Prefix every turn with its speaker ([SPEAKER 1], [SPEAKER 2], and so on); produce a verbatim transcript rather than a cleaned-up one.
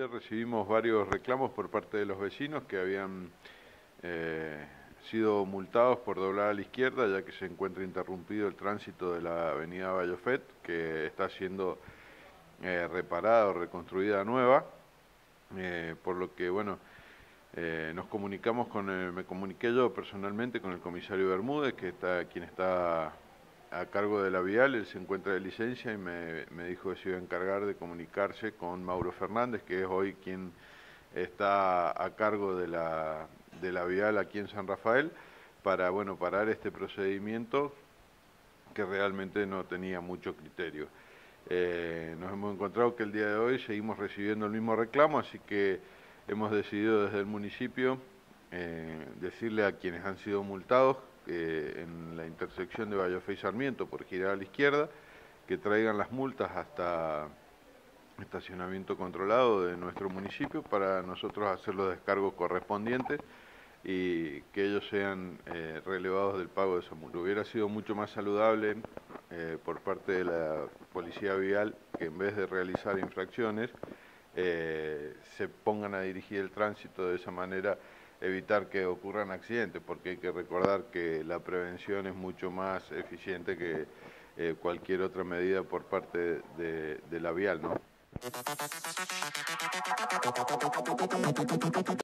[SPEAKER 1] ayer recibimos varios reclamos por parte de los vecinos que habían eh, sido multados por doblar a la izquierda, ya que se encuentra interrumpido el tránsito de la avenida Bayofet, que está siendo eh, reparada o reconstruida nueva, eh, por lo que, bueno, eh, nos comunicamos con el, me comuniqué yo personalmente con el comisario Bermúdez, que está, quien está a cargo de la vial. Él se encuentra de licencia y me, me dijo que se iba a encargar de comunicarse con Mauro Fernández, que es hoy quien está a cargo de la, de la vial aquí en San Rafael, para, bueno, parar este procedimiento que realmente no tenía mucho criterio. Eh, nos hemos encontrado que el día de hoy seguimos recibiendo el mismo reclamo, así que hemos decidido desde el municipio eh, decirle a quienes han sido multados eh, en la intersección de Bayofé y Sarmiento por girar a la izquierda, que traigan las multas hasta estacionamiento controlado de nuestro municipio para nosotros hacer los descargos correspondientes y que ellos sean eh, relevados del pago de esa multa. Hubiera sido mucho más saludable eh, por parte de la policía vial que en vez de realizar infracciones eh, se pongan a dirigir el tránsito, de esa manera evitar que ocurran accidentes, porque hay que recordar que la prevención es mucho más eficiente que eh, cualquier otra medida por parte de, de la vial, ¿no?